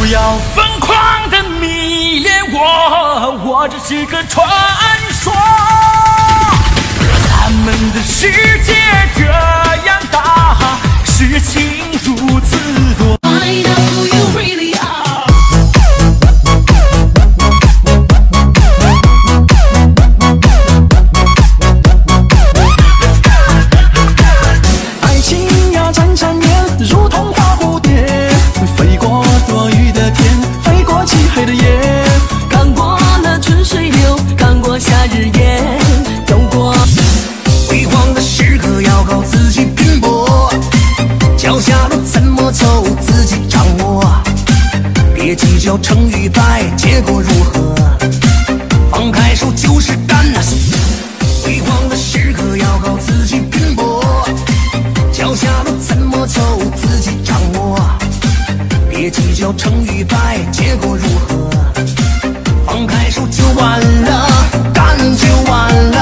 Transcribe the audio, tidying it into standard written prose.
要疯狂的迷恋我，我只是个传说。咱们的世界这样大，事情如此多。Find out who you really are。 爱情呀，缠缠绵，如同花蝴蝶，飞过多雨的天，飞过漆黑的夜， 看过了春水流，看过夏日夜，走过辉煌的时刻要靠自己拼搏，脚下路怎么走自己掌握，别计较成与败，结果如何，放开手就是干呐。辉煌的时刻要靠自己拼搏，脚下路怎么走自己掌握，别计较成与败，结果如何，放开手就完了，干就完了。